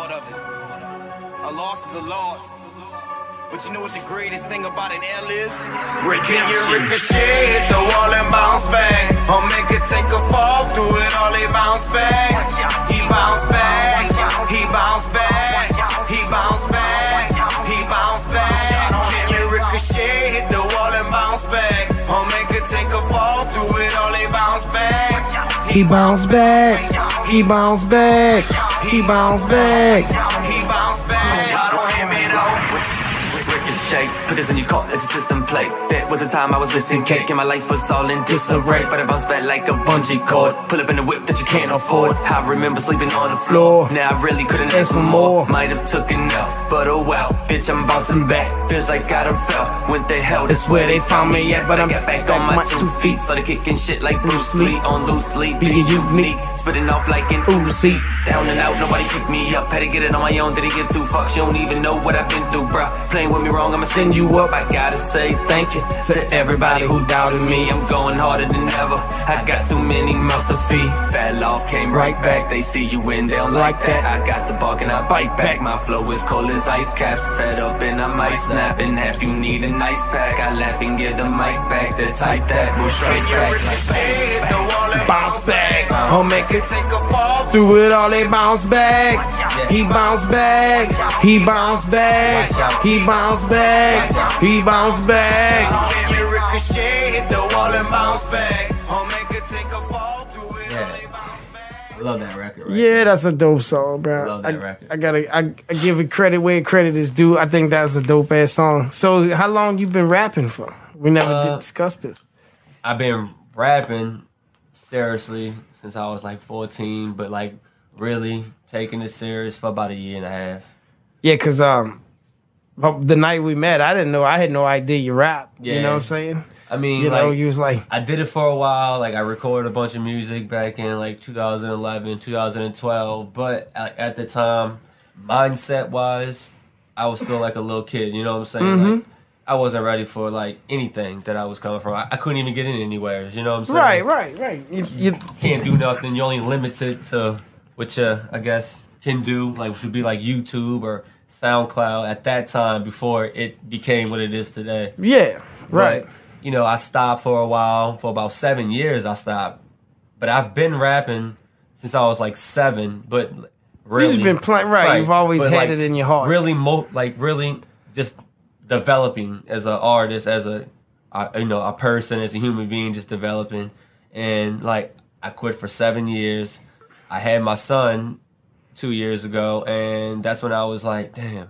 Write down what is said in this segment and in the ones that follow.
part of it. A loss is a loss. But you know what the greatest thing about an L is? Can you ricochet, hit the wall and bounce back? Or make it take a fall, through it all, they bounce back. He bounce back, he bounce back, he bounce back, he bounce back. Can you ricochet, hit the wall and bounce back? Or make it take a fall, through it all, they bounce back. He bounce back, he bounce back, he bounce back, he bounce back. I don't hear me though. Put this in your car as a system play. That was the time I was missing cake and my life was all in disarray. But I bounced back like a bungee cord. Pull up in the whip that you can't afford. I remember sleeping on the floor. Now I really couldn't ask for more. Might have took it out, but oh well. Bitch, I'm bouncing back. Feels like I done fell. Went the hell, that's where they found me at. But I got back on my 2 feet. Started kicking shit like Bruce Lee on loose sleep. Being unique, spitting off like an Uzi. Down and out, nobody picked me up. Had to get it on my own, didn't give 2 fucks. You don't even know what I've been through, bruh. Playing with me wrong, I'ma send you up. I gotta say thank you to everybody who doubted me. I'm going harder than ever. I got too many mouths to feed. Fell off, came right back. They see you win, they don't like that. I got the bark and I bite back. My flow is cold as ice caps. Fed up and I might snap in half. You need an ice pack. I laugh and give the mic back. The type that will straight back. Hit the wall and bounce back. Or make it take a fall. Through it all, they bounce back. He bounce back, he bounce back, he bounce back, he bounce back. Can you ricochet, hit the wall and bounce back? Or make it take a fall, through it all, they bounce back. I love that record. Right Yeah, that's a dope song, bro. I love that record. I give it credit where credit is due. I think that's a dope ass song. So, how long you been rapping for? We never did discuss this. I've been rapping seriously since I was like 14, but like really taking it serious for about 1.5 years. Yeah, cause the night we met, I didn't know. I had no idea you rap. Yeah. You know what I'm saying? I mean, you like, know, you was like, I did it for a while. Like, I recorded a bunch of music back in like 2011, 2012. But at the time, mindset wise, I was still like a little kid. You know what I'm saying? Mm-hmm. Like, I wasn't ready for like anything that I was coming from. I couldn't even get in anywhere. You know what I'm saying? Right. You can't do nothing. You're only limited to what you, I guess, can do. Like, which would be like YouTube or SoundCloud at that time before it became what it is today. Yeah, right. But, you know, I stopped for a while. For about 7 years, I stopped. But I've been rapping since I was like 7. But really, you've just been playing, right? You've always had like, it in your heart. Really, really just developing as an artist, as a person, as a human being, just developing. And like, I quit for 7 years. I had my son 2 years ago, and that's when I was like, damn,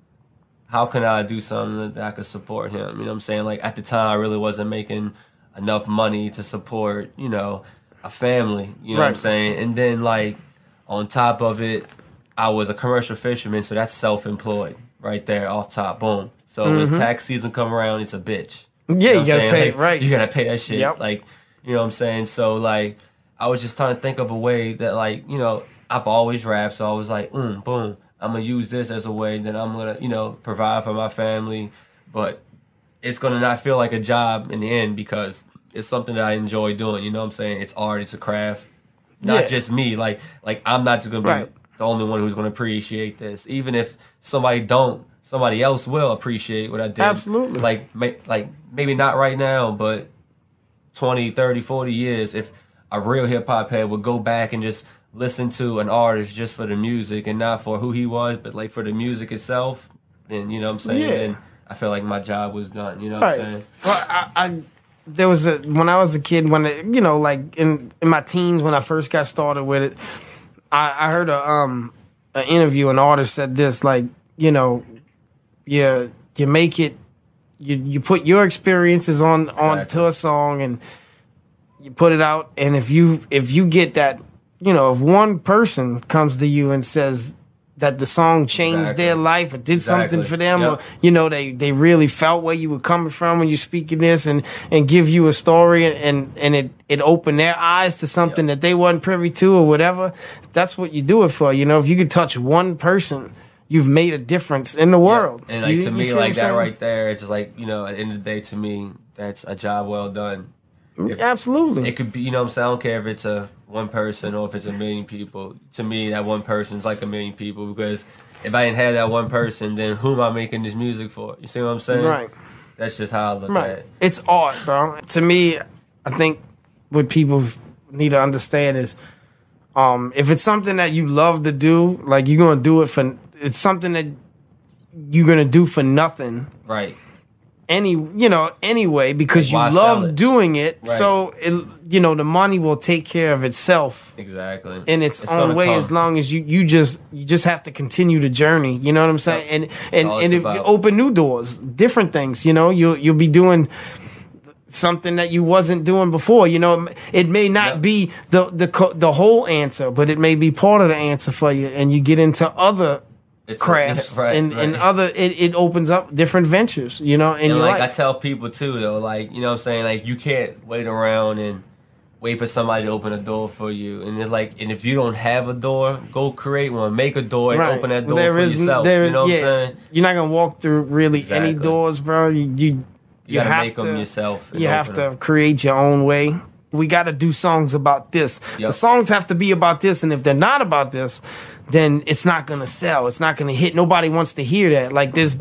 how can I do something that I could support him? You know what I'm saying? Like, at the time, I really wasn't making enough money to support, you know, a family. You know what I'm saying? And then, like, on top of it, I was a commercial fisherman, so that's self-employed right there off top. Boom. So when tax season come around, it's a bitch. Yeah, you know you gotta pay, like, right. You gotta pay that shit. Yep. Like, you know what I'm saying? So, like, I was just trying to think of a way that, like, you know, I've always rapped, so I was like, boom, I'm going to use this as a way that I'm going to, you know, provide for my family. But it's going to not feel like a job in the end because it's something that I enjoy doing. You know what I'm saying? It's art, it's a craft. Not just me. Like I'm not just going to be the only one who's going to appreciate this. Even if somebody else will appreciate what I did. Absolutely. Like maybe not right now, but 20, 30, 40 years, if a real hip-hop head would go back and just listen to an artist just for the music and not for who he was, but like for the music itself, then, you know what I'm saying? Yeah. Then I feel like my job was done, you know what I'm saying? Well, there was when I was a kid, you know, like in my teens when I first got started with it, I heard an interview, an artist said this, like, you know, you make it, you put your experiences onto a song and you put it out, and if you get that, you know, if one person comes to you and says that the song changed their life or did something for them, or, you know, they really felt where you were coming from when you're speaking this and give you a story and it opened their eyes to something that they wasn't privy to or whatever, that's what you do it for. You know, if you could touch one person, you've made a difference in the world. And like, to me, like that right there, it's just like, you know, at the end of the day, to me, that's a job well done. Absolutely. It could be, you know what I'm saying? I don't care if it's a one person or if it's a million people. To me, that one person is like a million people, because if I didn't have that one person, then who am I making this music for? You see what I'm saying? Right. That's just how I look at it. It's art, bro. To me, I think what people need to understand is, if it's something that you love to do, like you're gonna do it for. It's something that you're gonna do for nothing. Right. Anyway, because you love doing it, right. So the money will take care of itself. Exactly. In its own way, as long as you just have to continue the journey. You know what I'm saying? Yep. And it open new doors, different things. You'll be doing something that you wasn't doing before. It may not be the whole answer, but it may be part of the answer for you, and you get into other crafts and other it opens up different ventures, and like I tell people too though, like, you know what I'm saying, like, you can't wait around and wait for somebody to open a door for you, and it's like, and if you don't have a door, go create one, make a door and open that door for yourself. You know what I'm saying? You're not gonna walk through really any doors, bro. You gotta make them yourself. You have to create your own way. We got to do songs about this. The songs have to be about this, and if they're not about this, then it's not gonna sell. It's not gonna hit. Nobody wants to hear that. Like there's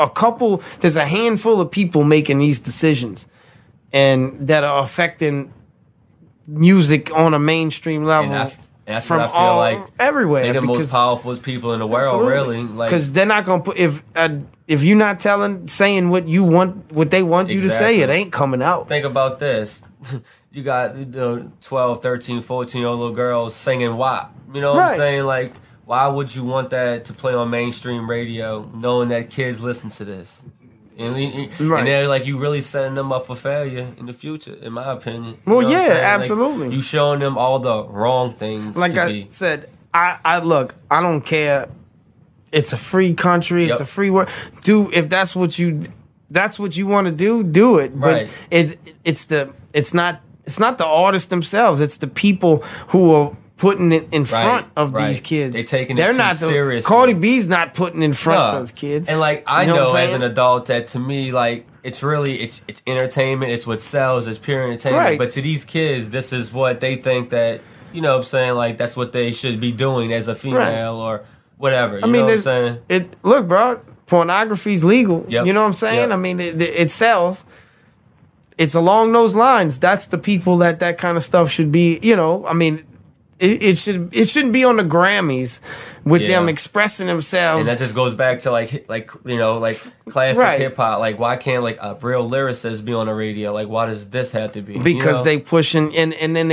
a handful of people making these decisions, and that are affecting music on a mainstream level. And that's what I feel like everywhere. They're the most powerful people in the world, really. Because they're not gonna put if you're not saying what you want, what they want you to say, it ain't coming out. Think about this. You got 12, 13, 14-year-old little girls singing WAP. You know what I'm saying? Like, why would you want that to play on mainstream radio, knowing that kids listen to this? And they're like, you really setting them up for failure in the future, in my opinion. Well, absolutely. Like, you showing them all the wrong things. Like I said, I look, I don't care. It's a free country. It's a free world. If that's what you want to do it. But it's not the artists themselves. It's the people who are putting it in front of these kids. They're taking it too seriously. Cardi B's not putting in front of those kids. And like, I know as an adult that, to me, like, it's really it's entertainment. It's what sells. It's pure entertainment. Right. But to these kids, this is what they think that, you know what I'm saying, like, that's what they should be doing as a female or whatever. You know what I'm saying? Look, bro, pornography's legal. You know what I'm saying? I mean, it sells. It's along those lines. That's the people that kind of stuff should be. I mean, it shouldn't be on the Grammys with them expressing themselves. And that just goes back to like classic hip hop. Like, why can't like a real lyricist be on the radio? Like, why does this have to be? Because they pushing and then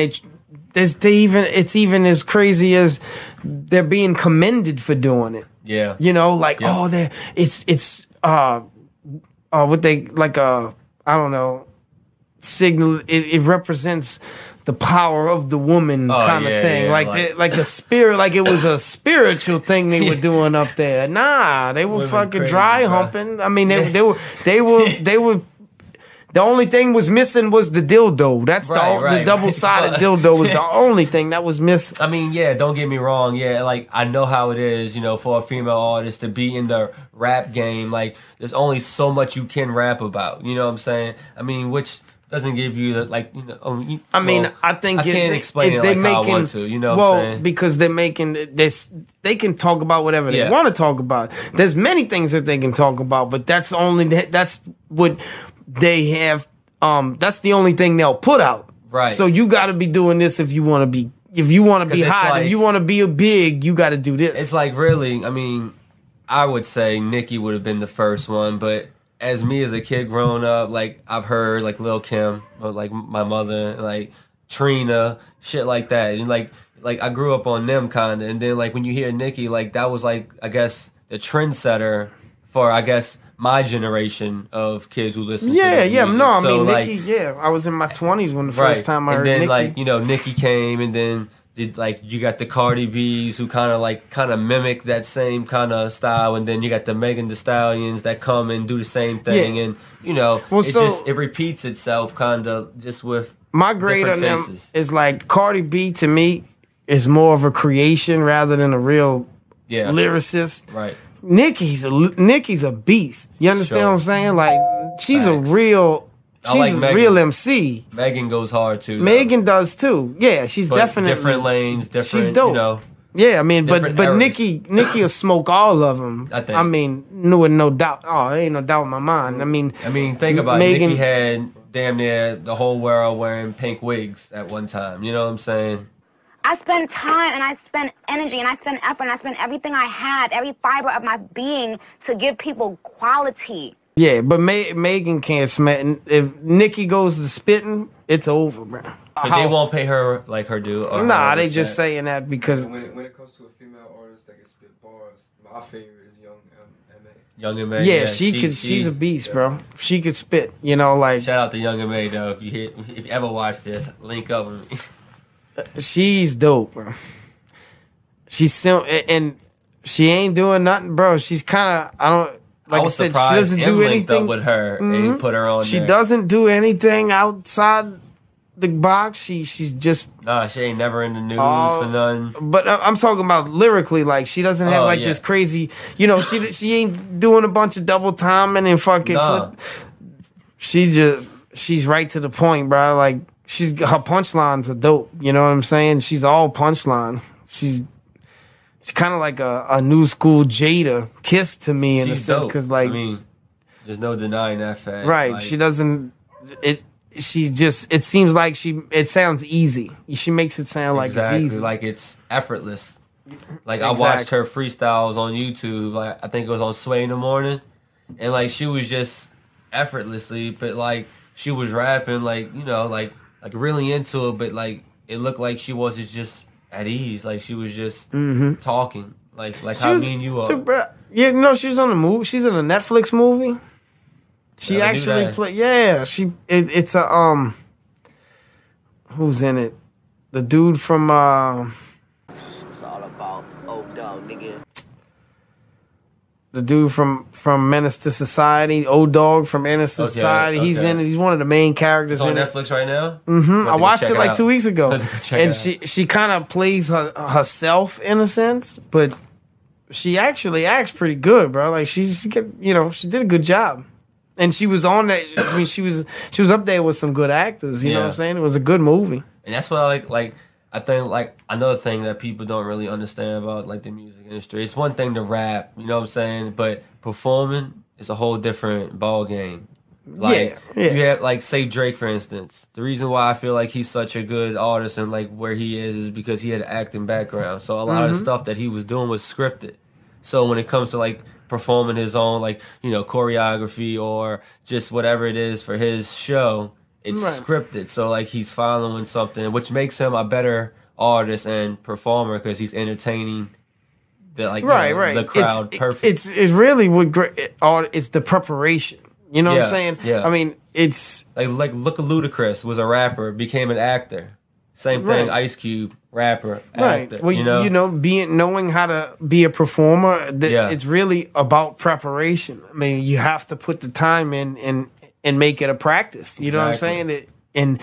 it's even as crazy as they're being commended for doing it. Yeah. What they like I don't know. Signal it represents the power of the woman kind of thing, like the spirit, like it was a spiritual thing they were doing up there. Nah, they were fucking crazy, dry humping. I mean, they were. The only thing was missing was the dildo. That's the double-sided dildo was the only thing that was missing. I mean, don't get me wrong. Like, I know how it is, for a female artist to be in the rap game. Like, there's only so much you can rap about. You know what I'm saying? I mean, which doesn't give you the, like, I think I can't explain it like how I want to. You know what I'm saying? Because they're making this, they can talk about whatever they want to talk about. There's many things that they can talk about, but that's what they have. That's the only thing they'll put out. Right. So you got to be doing this if you want to be. If you want to be hot, like, if you want to be big, you got to do this. It's like, really, I mean, I would say Nicki would have been the first one, but as a kid growing up, like, I've heard like Lil' Kim, or like my mother, like Trina, shit like that, and like I grew up on them kind of, and then like when you hear Nicki, like that was like, I guess, the trendsetter for, I guess, my generation of kids who listen to this music. I mean, Nicki, I was in my 20s when the first time I heard Nicki. And then, like, Nicki came, and then, you got the Cardi B's who kind of mimic that same kind of style, and then you got the Megan Thee Stallions that come and do the same thing, and, it repeats itself kind of just with my grade on them is like, Cardi B, to me, is more of a creation rather than a real lyricist. Right. Nicki's a beast. You understand what I'm saying? Like, she's a real she's a real MC. Megan goes hard too. Megan does too. Yeah, she's but definitely different lanes. Different. She's dope. You know. Yeah, I mean, but eras. Nicki will smoke all of them. I mean, no doubt. Oh, there ain't no doubt in my mind. I mean, think about it. Nicki had damn near the whole world wearing pink wigs at one time. You know what I'm saying? I spend time and I spend energy and I spend effort and I spend everything I have, every fiber of my being to give people quality. Yeah, but Megan can't smack. If Nicki goes to spitting, it's over, bro. But they won't pay her like her due. Or nah, they just saying that because when it comes to a female artist that can spit bars, my favorite is Young M.A. Yeah, she's a beast, bro. She could spit, you know, like. Shout out to Young M.A. though. If you ever watch this, link up with me. She's dope, bro. She's and she ain't doing nothing, bro. She's kind of I was said, surprised she doesn't do anything up with her and put her on. She doesn't do anything outside the box. She's just she ain't never in the news for nothing. But I'm talking about lyrically, like she doesn't have this crazy, you know, she ain't doing a bunch of double timing and fucking flip. She's right to the point, bro. Like her punchlines are dope. You know what I'm saying? She's all punchlines. She's kind of like a new school Jada Kiss to me in a sense, because like, I mean, there's no denying that fact. Right? Like, she doesn't. It seems like it sounds easy. She makes it sound like it's easy, like it's effortless. Like I watched her freestyles on YouTube. Like I think it was on Sway in the Morning, and like she was just effortlessly, but like she was rapping, like you know, like really into it, but like it looked like she wasn't just at ease. Like she was just talking, like how me and you are. Yeah, no, she was on the movie. She's in a Netflix movie. She actually played. Yeah, it's a who's in it? The dude from It's all about old dog, nigga. The dude from Menace to Society, Old Dog from Menace to Society. He's in it. He's one of the main characters. It's on Netflix right now. I watched it like 2 weeks ago, and she kind of plays herself in a sense, but she actually acts pretty good, bro. Like she did a good job. And she was on that. I mean, she was up there with some good actors. You know what I'm saying? It was a good movie. And that's what I like. Like I think like another thing that people don't really understand about like the music industry. It's one thing to rap, you know what I'm saying, but performing is a whole different ball game. Like you have like say Drake for instance. The reason why I feel like he's such a good artist and like where he is because he had an acting background. So a lot of the stuff that he was doing was scripted. So when it comes to like performing his own like, you know, choreography or just whatever it is for his show, it's scripted. So like he's following something, which makes him a better artist and performer because he's entertaining the like the crowd perfect. It's really it's the preparation. You know what I'm saying? Yeah. I mean, it's like look at Ludacris was a rapper, became an actor. Same thing, Ice Cube, rapper, actor. Well, you know, knowing how to be a performer, it's really about preparation. I mean, you have to put the time in and make it a practice. You know what I'm saying? And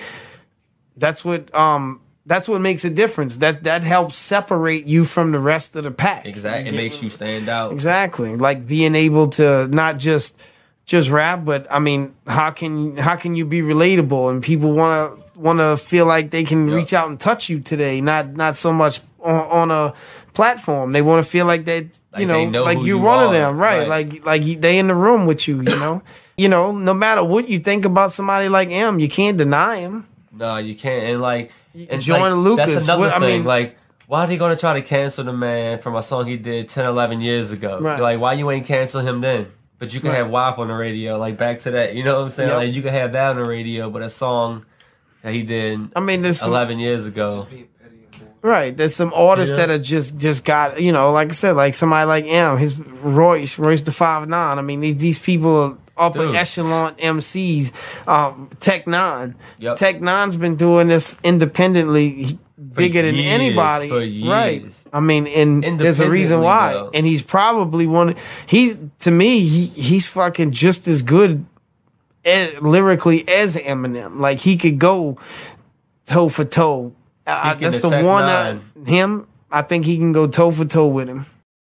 that's what makes a difference. That helps separate you from the rest of the pack. Exactly, it makes you stand out. Exactly, like being able to not just rap, but I mean, how can you be relatable and people want to feel like they can reach out and touch you today, not so much on a platform. They want to feel like that you know like you're one of them, right? Like they in the room with you, you know. You know, no matter what you think about somebody like him, you can't deny him. No, you can't. And like, Joyner Lucas, that's another thing. I mean, like, why are they gonna try to cancel the man from a song he did 10, 11 years ago? Right. Like, why you ain't cancel him then? But you can have WAP on the radio, like back to that. You know what I'm saying? Like you can have that on the radio, but a song that he did 11 years ago. Right. There's some artists that are just got, you know, like I said, like somebody like M, his Royce the 5'9". I mean, these people are upper echelon MCs. Tech Nine. Yep. Tech Nine's been doing this independently bigger than anybody. For years. Right. I mean, and there's a reason why. Though. And he's probably to me, he's fucking just as good lyrically as Eminem. Like he could go toe for toe. That's the one him. I think he can go toe for toe with him.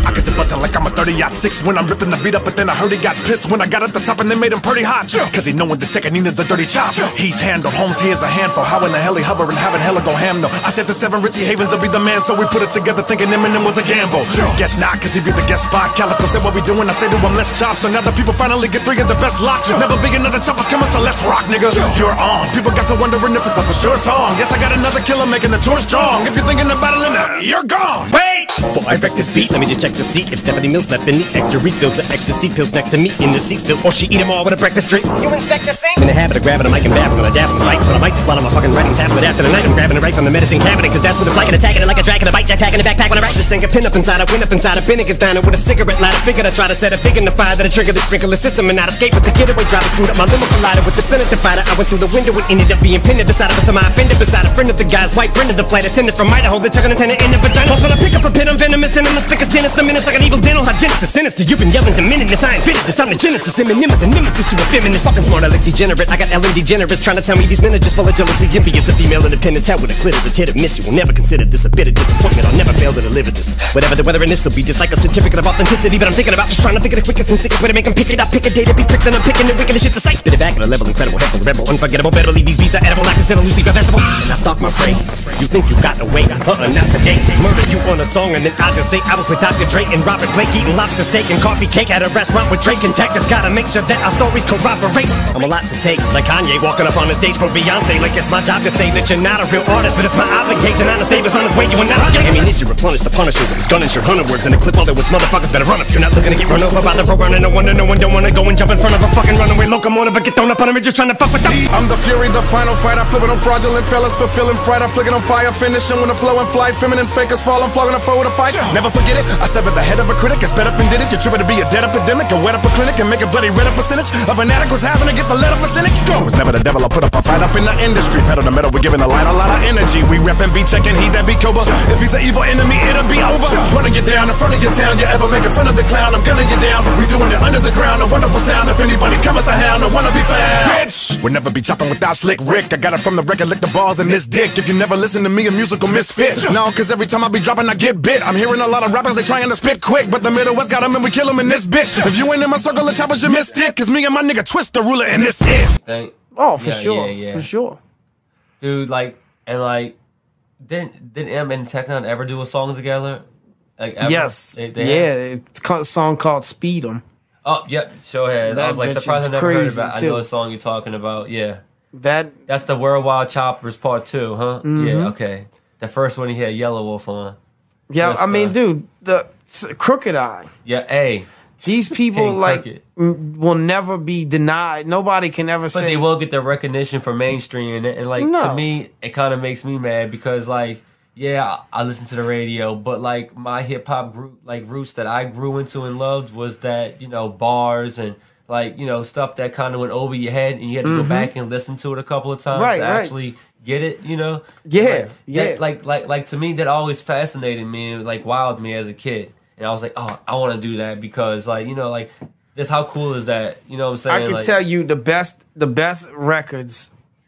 I get to bustin' like I'm a 30-06 when I'm ripping the beat up, but then I heard he got pissed when I got at the top and they made him pretty hot. Cause he knowin' the Tekanina's a dirty chop. He's handled, Holmes here's a handful. How in the hell he hovering, having hella go ham though. I said to 7 Richie Havens will be the man, so we put it together thinking Eminem was a gamble. Guess not, cause he be the guest spot. Calico said what we doing, I say to him let's chop. So now the people finally get 3 of the best locks. Never be another choppers coming, so let's rock, nigga. You're on. People got to wondering if it's a for sure song. Yes, I got another killer making the tour strong. If you're thinking of battling, you're gone. Wait! Before I wreck this beat, let me just check to see if Stephanie Mills left any extra refills or ecstasy pills next to me in the seat still, or she eat them all with a breakfast drink. You inspect the sink? I'm in the habit of grabbing a mic and babbling, I dab on the lights, but I might just while I'm a fucking writing tablet after the night. I'm grabbing it right from the medicine cabinet, cause that's what it's like, and attacking it like a dragon, a bite jetpack in a backpack when I write. This thing a pin up inside, I win up inside, a Binnick is down with a cigarette lighter. Figured I try to set a big in the fire that'll trigger the sprinkler system and not escape with the getaway driver. Screwed up my limo collider with the Senator fighter. I went through the window and ended up being pinned to the side of a semi-offender beside a friend of the guy's white friend of the flight attendant from Idaho that took an antenna in the vagina. Plus when I pick up a pin, I'm venomous and I'm the slickest dentist. The menace like an evil dental hygienist. Sinister, you've been yelling to minutes. I invented this. I'm the genesis. Synonymous and nemesis to a feminist. Fucking smart, aleck degenerate. I got Ellen DeGeneres trying to tell me these men are just full of jealousy. Envious of female independence. Hell with a clitoris. Hit or miss. You will never consider this a bit of disappointment. I'll never fail to deliver this. Whatever the weather in this will be just like a certificate of authenticity. But I'm thinking about just trying to think of the quickest and sickest way to make them pick it up. Pick a day to be pricked and I'm picking the wickedest shit to say. Spit it back at a level incredible. Head from the rebel. Unforgettable. Better believe these beats are edible. I consider Lucifer vegetable. And I stalk my prey. You think you got away? Not today. Murder you on a song and then I'll just say I was with Dr. Dre and Robert Blake eating lobster steak and coffee cake at a restaurant with Drake and Tech. Just gotta make sure that our stories corroborate. I'm a lot to take, like Kanye walking up on the stage for Beyonce. Like it's my job to say that you're not a real artist, but it's my obligation. Honest Davis on his way, you are not. Ammunition replenish the Punisher with his gun and your hunter words in a clip. All that which motherfuckers better run if you're not looking to get run over by the pro runner. No wonder no one don't wanna go and jump in front of a fucking runaway locomotive or get thrown up on him and just trying to fuck with them. I'm the fury, the final fight. I flip it on fraudulent fellas, fulfilling fright. I flick it on fire, finishing when the flow and flight. Feminine fakers fall, I'm flogging a foe to fight. Never forget it, I severed the head of a critic. I sped up and did it. You're tripping to be a dead epidemic. I wet up a clinic and make a bloody red up percentage of an addict was having to get the letter for cynic. It was never the devil, I put up a fight up in the industry. Pedal to metal, we're giving the light a lot of energy. We rep and be checking, he that be Koba. If he's an evil enemy, it'll be over. Running you down in front of your town, you ever making fun of the clown, I'm gunning you down. We doing it under the ground, a wonderful sound. If anybody come at the hound, I wanna be found. Bitch, we'll never be chopping without Slick Rick. I got it from the record, lick the balls in this dick. If you never listen to me, a musical misfit. No, cause every time I be dropping, I get bit. I'm hearing a lot of rappers, they trying to spit quick, but the Middle West got them and we kill them in this bitch. If you ain't in my circle of choppers, you missed it. Cause me and my nigga Twist the ruler and this it. Oh, for sure. For sure. Dude, like, and like, didn't M and Teknon ever do a song together? Like, ever? Yes. It's a song called Speed 'Em. Oh, yep, sure had. I was like surprised I never heard about it. I know a song you're talking about, yeah. That's the Worldwide Choppers Part 2, huh? Mm-hmm. Yeah, okay. The first one he had Yellow Wolf on. Yeah, I mean, dude, the Crooked Eye. Yeah, hey. These people, like, will never be denied. Nobody can ever say. But they will get the recognition for mainstream. And like, to me, it kind of makes me mad because, like, yeah, I listen to the radio, but, like, my hip-hop roots that I grew into and loved was that, you know, bars and, like, you know, stuff that kind of went over your head and you had to go back and listen to it a couple of times to actually get it, you know? Yeah, Like, to me, that always fascinated me and, like, wowed me as a kid. And I was like, oh, I want to do that because, like, you know, like, just how cool is that? You know what I'm saying? I can tell you the best records,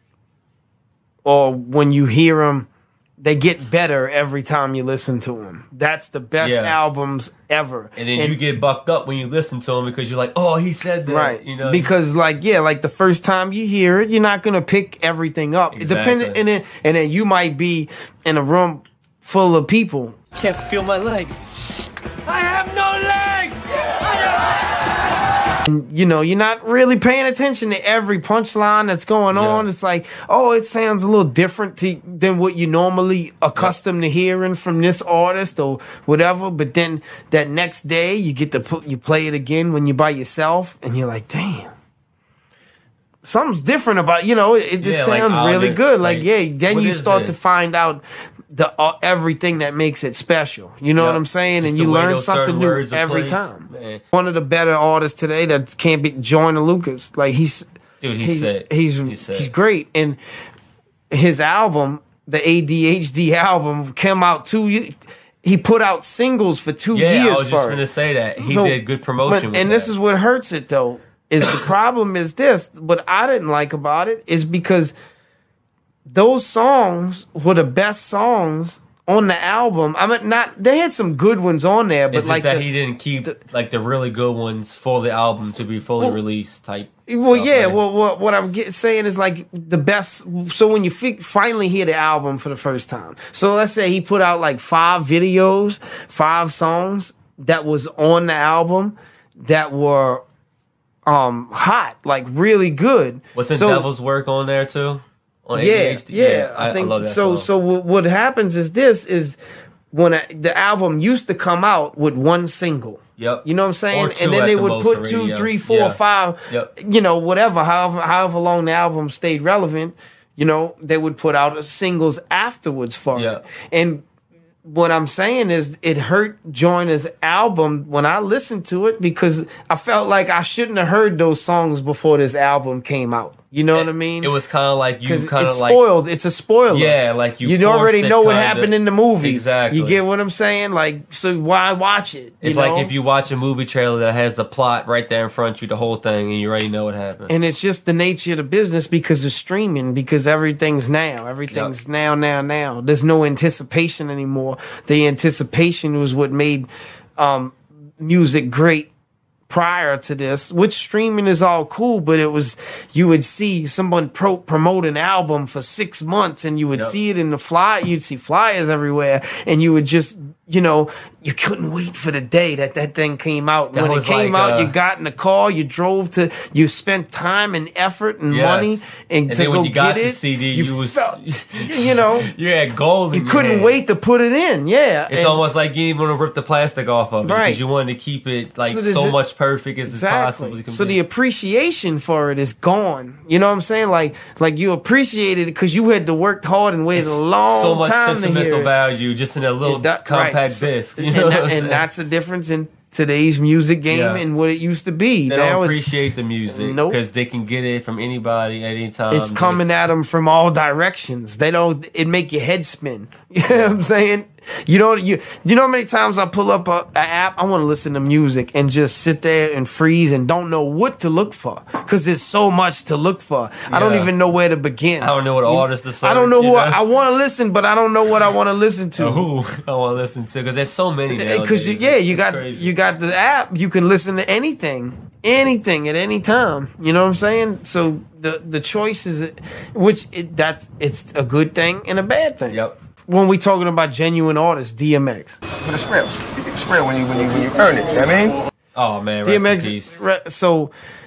or when you hear them, they get better every time you listen to them. That's the best albums ever. And then you get bucked up when you listen to them because you're like, oh, he said that. Right. You know? Because, like the first time you hear it, you're not going to pick everything up. Exactly. And then you might be in a room full of people. Can't feel my legs. I have no legs! And, you know, you're not really paying attention to every punchline that's going on. It's like, oh, it sounds a little different than what you normally accustomed to hearing from this artist or whatever. But then that next day, you get to you play it again when you're by yourself, and you're like, damn. Something's different about, you know, it just sounds really good. Then you start to find out everything that makes it special. You know what I'm saying? Just and you learn something new every time. Man. One of the better artists today that can't be Joyner Lucas. Like he's sick. He's great. And his album, the ADHD album, came out he put out singles for 2 years. Yeah, I was just going to say that. He did good promotion with that. This is what hurts it, though. Is the problem is this, what I didn't like about it is because those songs were the best songs on the album, I mean, they had some good ones on there, but it's like just that he didn't keep like the really good ones for the album to be fully released type. Well, stuff, yeah. right? Well, what I'm saying is like the best. So when you finally hear the album for the first time, so let's say he put out like 5 videos, 5 songs that was on the album that were hot, like really good. Was the Devil's Work on there too? On ADHD? Yeah. I think love that so. song. So what happens is when the album used to come out with 1 single. Yep. You know what I'm saying? Or 2 and then at they the would most put on 2, radio. 3, 4, Yeah. 5. Yep. You know, whatever. However long the album stayed relevant. You know, they would put out singles afterwards for it. And what I'm saying is it hurt Joyner's album when I listened to it because I felt like I shouldn't have heard those songs before this album came out. You know what I mean? It was kind of like you kind of like spoiled. It's a spoiler. Yeah, like you already forced it know what kinda. happened in the movie. Exactly. You get what I'm saying? Like, so why watch it? It's you know? like if you watch a movie trailer that has the plot right there in front of you, the whole thing, and you already know what happened. And it's just the nature of the business because of streaming, because everything's now. Everything's now. There's no anticipation anymore. The anticipation was what made music great prior to this, which streaming is all cool, but it was, you would see someone promote an album for 6 months and you would see it in the you'd see flyers everywhere, and you would just, you know, you couldn't wait for the day that thing came out. When it came out, you got in the car, you spent time and effort and money and to then when go you got get the it, CD, you know, you had gold. You couldn't wait to put it in. Yeah, it's almost like you didn't want to rip the plastic off of it because you wanted to keep it like so much perfect as it possibly can be. So the appreciation for it is gone. You know what I'm saying? Like you appreciated it because you had to work hard and waited a long so much time sentimental to hear value just in a little compact disc. You know and that's the difference in today's music game and what it used to be. They now don't appreciate the music because they can get it from anybody at any time. It's coming at them from all directions. It make your head spin. You know what I'm saying? You know how many times I pull up an app, I want to listen to music and just sit there and freeze and don't know what to look for because there's so much to look for. I don't even know where to begin. I don't know what artist to search. I don't know who I want to listen, but I don't know what I want to listen to. Who I want to listen to because there's so many nowadays. Because you got the app, you can listen to anything at any time. You know what I'm saying? So the choice is, it's a good thing and a bad thing. Yep. When we talking about genuine artists, DMX. For the real. It's real when you earn it. You know what I mean? Oh man, rest in peace. So,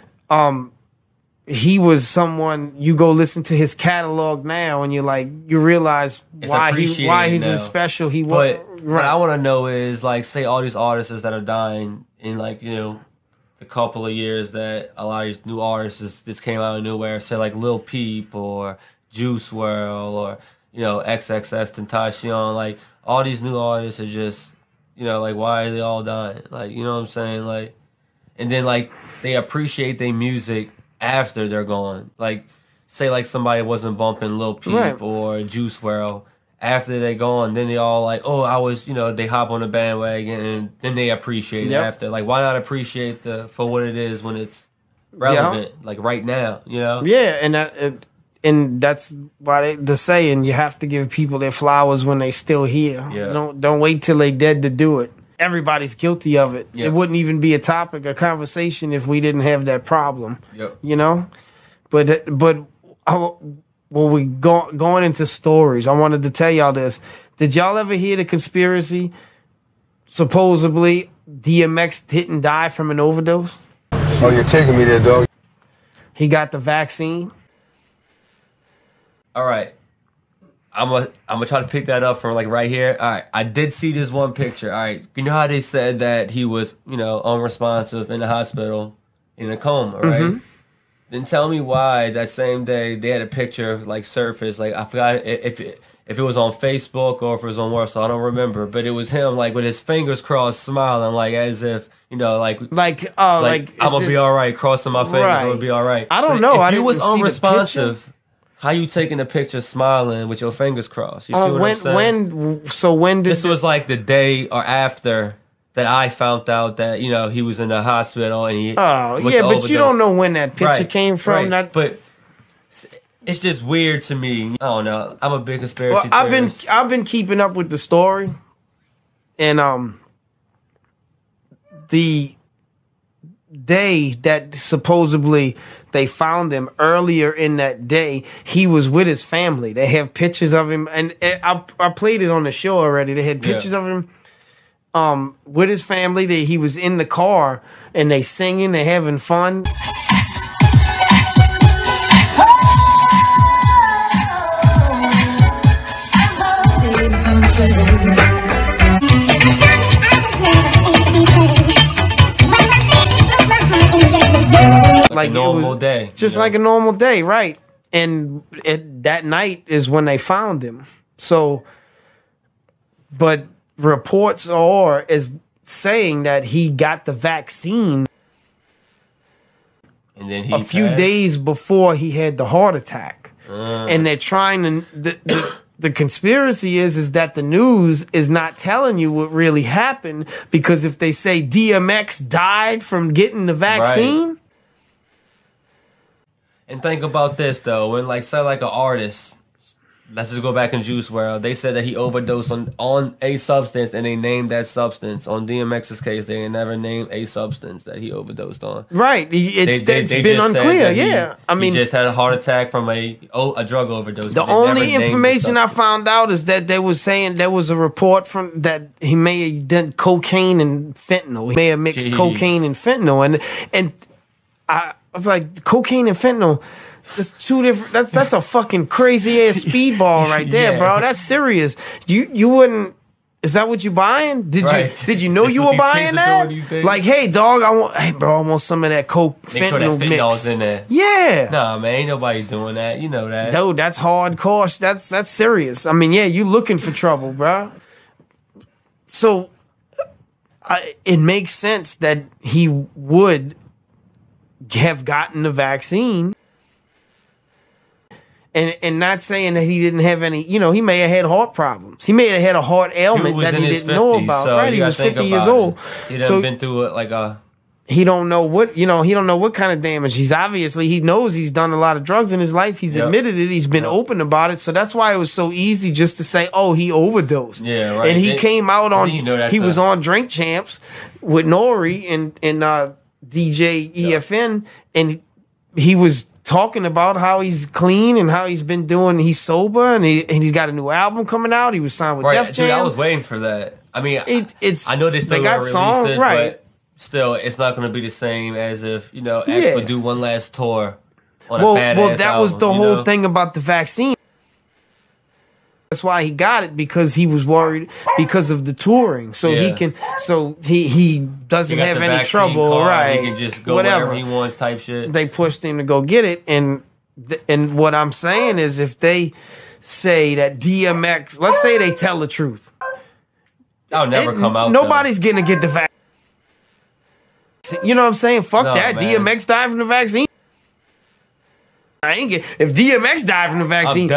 he was someone you go listen to his catalog now, and you realize why he's as special he was. But what I want to know is like, say all these artists that are dying in like the couple of years that a lot of these new artists just came out of nowhere. Say like Lil Peep or Juice WRLD or XXXTentacion, like all these new artists are just, like why are they all dying? Like, you know what I'm saying? Like, and then like they appreciate their music after they're gone. Like, say like somebody wasn't bumping Lil Peep or Juice WRLD after they're gone, then they all like, oh, I was, they hop on the bandwagon and then they appreciate it after. Like, why not appreciate for what it is when it's relevant, like right now, Yeah, and that's why the saying, you have to give people their flowers when they still here. Yeah. Don't wait till they dead to do it. Everybody's guilty of it. Yep. It wouldn't even be a topic of conversation if we didn't have that problem. Yep. But we going into stories, I wanted to tell y'all this. Did y'all ever hear the conspiracy? Supposedly DMX didn't die from an overdose. Oh, you're taking me there, dog. He got the vaccine. All right. I'm gonna try to pick that up from like right here. All right. I did see this one picture. All right. You know how they said that he was, unresponsive in the hospital in a coma, right? Mm-hmm. Then tell me why that same day they had a picture like surface. Like I forgot if it was on Facebook or if it was on Warsaw. I don't remember, but it was him like with his fingers crossed, smiling like as if I'm gonna be all right, crossing my fingers, I'm gonna be all right. I don't know. If you was unresponsive, how you taking the picture smiling with your fingers crossed? You see what I'm saying? When did this was like the day or after that I found out that he was in the hospital and he but you don't know when that picture came from. Right. But It's just weird to me. I don't know. I'm a big conspiracy Well, theorist. I've been keeping up with the story, and the day that supposedly they found him, earlier in that day, he was with his family. They have pictures of him, and I played it on the show already. They had pictures of him with his family. He was in the car, and they singing, they having fun. Like a normal day. Just like a normal day, right. And that night is when they found him. So, but reports is saying that he got the vaccine and then a few days before he had the heart attack. And they're trying to... The conspiracy is that the news is not telling you what really happened, because if they say DMX died from getting the vaccine... Right. And think about this though, when like say like an artist, let's just go back in Juice WRLD, they said that he overdosed on a substance and they named that substance. On DMX's case, they never named a substance that he overdosed on. Right. It's been unclear, yeah. I mean, he just had a heart attack from a drug overdose. The only information I found out is that they was saying there was a report from that he may have done cocaine and fentanyl. He may have mixed cocaine and fentanyl, and I was like, cocaine and fentanyl. It's two different. That's a fucking crazy ass speedball right there, bro. That's serious. You wouldn't. Is that what you buying? Did you know you were buying that? Like, hey, dog, I want some of that coke. Make sure that fentanyl's in there. Yeah. Nah, man, ain't nobody doing that. You know that, dude. That's hardcore. That's serious. I mean, yeah, you looking for trouble, bro. So, it makes sense that he would have gotten the vaccine, and not saying that he didn't have any. You know, he may have had heart problems. He may have had a heart ailment that he didn't know about. So right, he was 50 years old. He done been through it like a. He don't know what he don't know what kind of damage. He knows he's done a lot of drugs in his life. He's admitted it. He's been open about it. So that's why it was so easy just to say, "Oh, he overdosed." Yeah, right. And he came out on. He was on Drink Champs with Nori and DJ EFN, and he was talking about how he's clean and how he's been doing. He's sober, and he's got a new album coming out. He was signed with Def Jam. Dude, I was waiting for that. I mean, it's I know they still got release songs, it, right? But still, it's not going to be the same as if X would do one last tour on a badass Well, that album, was the whole thing about the vaccine. That's why he got it, because he was worried because of the touring. So he doesn't have any trouble, card, right? He can just go wherever he wants, type shit. They pushed him to go get it, and what I'm saying is, if they say that DMX, let's say they tell the truth, I'll never come out. Nobody's gonna get the vaccine. You know what I'm saying? Fuck that. Man. DMX died from the vaccine. If DMX died from the vaccine.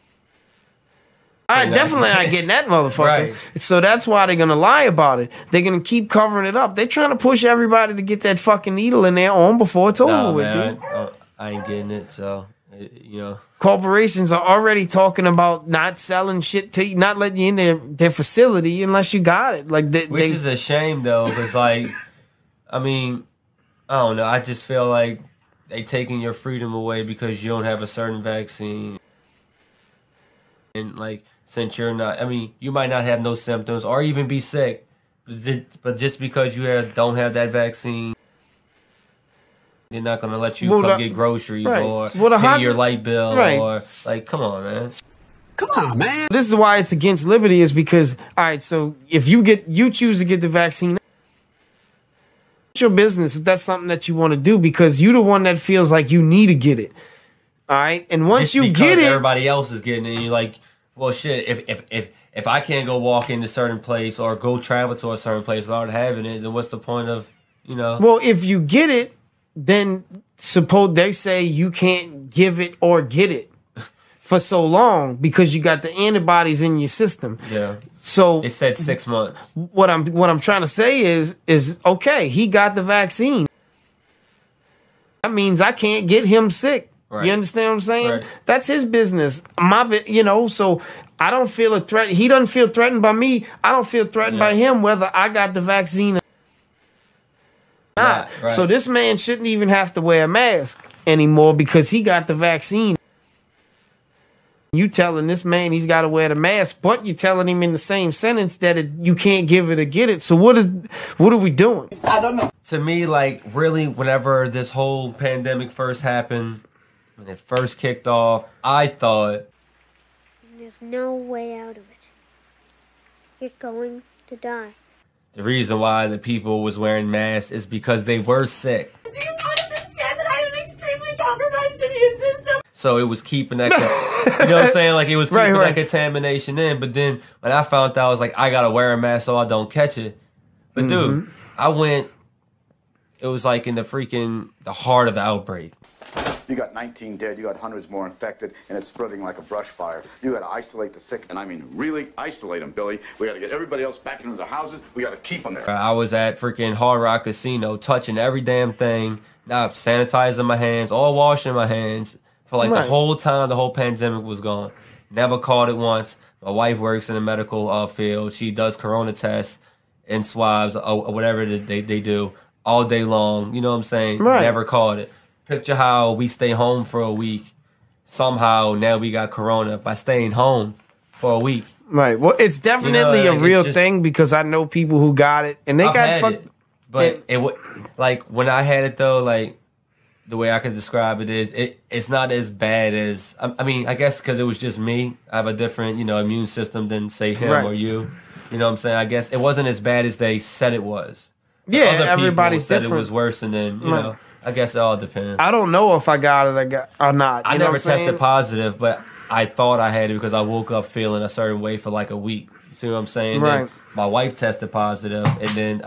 I definitely not getting that motherfucker. Right. So that's why they're gonna lie about it. They're gonna keep covering it up. They're trying to push everybody to get that fucking needle in their arm before it's over with. Man, I ain't getting it. So corporations are already talking about not selling shit to you, not letting you in their facility unless you got it. Like which is a shame though, because like, I mean, I don't know. I just feel like they taking your freedom away because you don't have a certain vaccine. And like, since you're not, I mean, you might not have no symptoms or even be sick, but just because you don't have that vaccine, they're not gonna let you come get groceries or pay your light bill or like, come on, man. Come on, man. This is why it's against liberty, is because, all right, so if you choose to get the vaccine, it's your business if that's something that you want to do, because you're the one that feels like you need to get it. All right, and once you get it, everybody else is getting it. And you're like, well, shit. If I can't go walk into a certain place or go travel to a certain place without having it, then what's the point of, Well, if you get it, then suppose they say you can't give it or get it for so long because you got the antibodies in your system. Yeah. So it said 6 months. What I'm trying to say is okay. He got the vaccine. That means I can't get him sick. You understand what I'm saying? Right. That's his business. So I don't feel a threat. He doesn't feel threatened by me. I don't feel threatened by him, whether I got the vaccine or not. Right. So this man shouldn't even have to wear a mask anymore because he got the vaccine. You telling this man he's got to wear the mask, but you're telling him in the same sentence that you can't give it or get it. So what are we doing? I don't know. To me, like, really, whenever this whole pandemic first happened, when it first kicked off, I thought, there's no way out of it. You're going to die. the reason why the people was wearing masks is because they were sick. Do you understand that I have an extremely compromised immune system? So it was keeping that, you know what I'm saying? Like, it was keeping that contamination in. But then when I found out, I was like, I got to wear a mask so I don't catch it. But dude, I went, it was like in the heart of the outbreak. You got 19 dead, you got hundreds more infected, and it's spreading like a brush fire. You got to isolate the sick, and I mean really isolate them, Billy. We got to get everybody else back into the houses. We got to keep them there. I was at freaking Hard Rock Casino, touching every damn thing, now sanitizing my hands, all washing my hands for like the whole time the whole pandemic was going. Never caught it once. My wife works in the medical field. She does corona tests and swabs or whatever they do all day long. You know what I'm saying? Never caught it. Picture how we stay home for a week. Somehow now we got corona by staying home for a week. Right. Well, it's definitely a real thing because I know people who got it and they got fucked. But it like when I had it though, like the way I could describe it is it's not as bad as I mean I guess because it was just me. I have a different immune system than say him or you. You know what I'm saying? I guess it wasn't as bad as they said it was. Yeah, everybody's said different. It was worse, and then you know. I guess it all depends. I don't know if I got it or not. I never tested positive, but I thought I had it because I woke up feeling a certain way for like a week. You see what I'm saying? Right. Then my wife tested positive, and then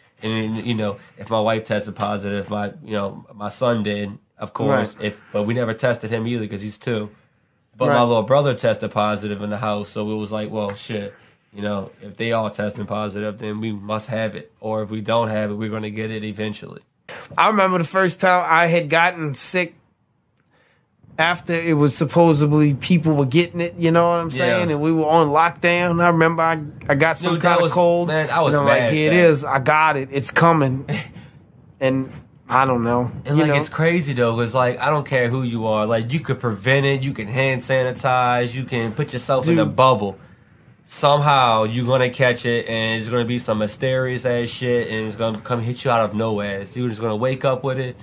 if my wife tested positive, my son did, of course. But we never tested him either because he's 2. But my little brother tested positive in the house, so it was like, well, shit. If they all testing positive, then we must have it. Or if we don't have it, we're going to get it eventually. I remember the first time I had gotten sick after it was supposedly people were getting it, you know what I'm saying? And we were on lockdown. I remember I got some kind of cold. Man, I was and I'm mad like, here it is. I got it. It's coming. And I don't know. And it's crazy though, because like I don't care who you are. Like you could prevent it, you can hand sanitize, you can put yourself in a bubble. Somehow you're gonna catch it, and it's gonna be some mysterious ass shit, and it's gonna come hit you out of nowhere. So you're just gonna wake up with it,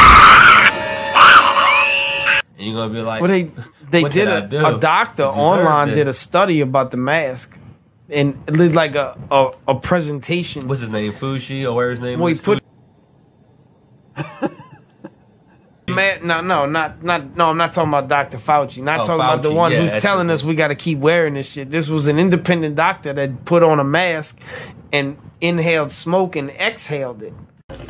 and you're gonna be like, well, they did a doctor online did a study about the mask, and it did like a presentation. What's his name? Fushi, or where his name? Well, is? he put. No, I'm not talking about Dr. Fauci. Not talking about the one who's telling us we got to keep wearing this shit. This was an independent doctor that put on a mask and inhaled smoke and exhaled it.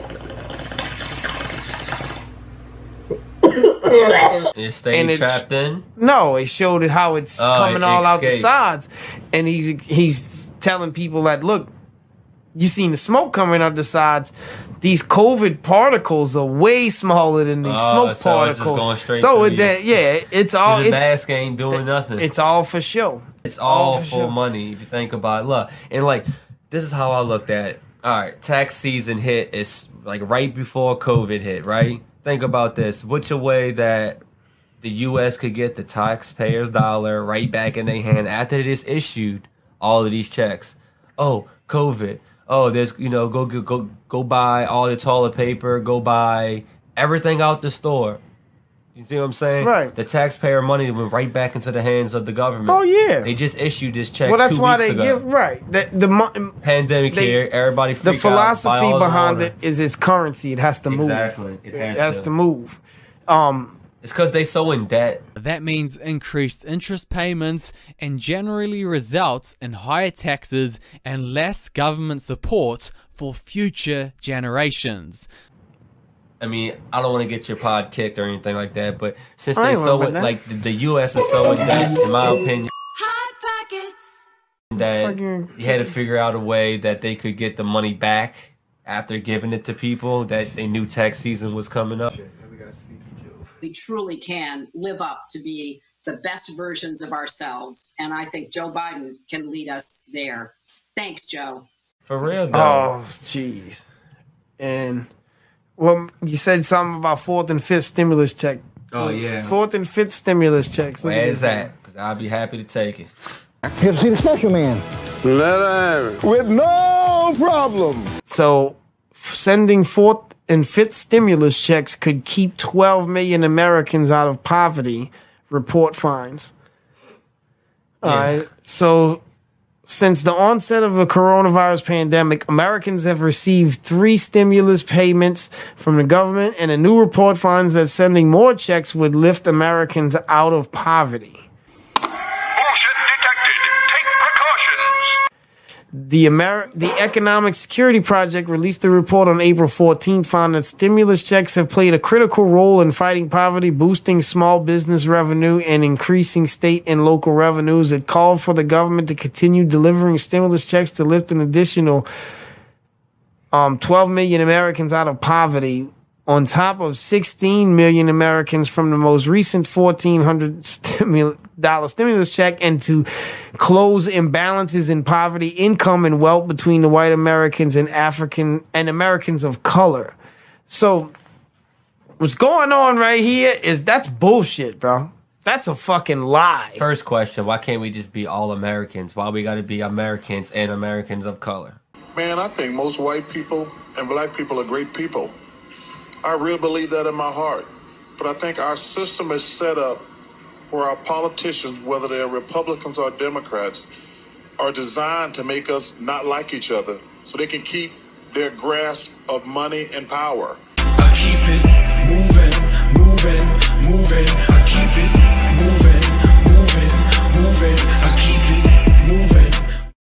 It stayed trapped in? No, it showed it how it's coming all out the sides. And he's telling people that, look, you seen the smoke coming out the sides. These COVID particles are way smaller than these smoke particles. It's just going straight it's all. The mask ain't doing nothing. It's all for show. It's all for money. If you think about it, look, and like this is how I looked at it. All right, tax season hit is like right before COVID hit. Right? Think about this. What's a way that the U.S. could get the taxpayers' dollar right back in their hand after it is issued all of these checks? Oh, COVID. Oh, there's go buy all the toilet paper, go buy everything out the store. You see what I'm saying? Right. The taxpayer money went right back into the hands of the government. Oh yeah. They just issued this check. Well, that's 2 why weeks they ago. give the pandemic here. Everybody freak the philosophy out, buy all behind the it is its currency. It has to move. Exactly. It has to move. It's because they so in debt. That means increased interest payments and generally results in higher taxes and less government support for future generations. I mean, I don't want to get your pod kicked or anything like that, but since they so like the U.S. is so in debt, in my opinion, that you had to figure out a way that they could get the money back after giving it to people that they knew tax season was coming up. We truly can live up to be the best versions of ourselves. And I think Joe Biden can lead us there. Thanks, Joe. For real, though. Oh, jeez. And, well, you said something about 4th and 5th stimulus check. Oh, yeah. 4th and 5th stimulus checks. Where is that? Because I'll be happy to take it. You have to see the special man. Let her have it. With no problem. So, sending 4th and 5th stimulus checks could keep 12 million Americans out of poverty, report finds. All right. So, since the onset of the coronavirus pandemic, Americans have received 3 stimulus payments from the government, and a new report finds that sending more checks would lift Americans out of poverty. The Economic Security Project released a report on April 14th, found that stimulus checks have played a critical role in fighting poverty, boosting small business revenue, and increasing state and local revenues. It called for the government to continue delivering stimulus checks to lift an additional 12 million Americans out of poverty, on top of 16 million Americans from the most recent $1,400 stimulus check, and to close imbalances in poverty, income, and wealth between the white Americans and African and Americans of color. So what's going on right here is that's bullshit, bro. That's a fucking lie. First question, why can't we just be all Americans? Why we gotta be Americans and Americans of color? Man, I think most white people and black people are great people. I really believe that in my heart. But I think our system is set up where our politicians, whether they're Republicans or Democrats, are designed to make us not like each other so they can keep their grasp of money and power. I keep it moving, moving, moving.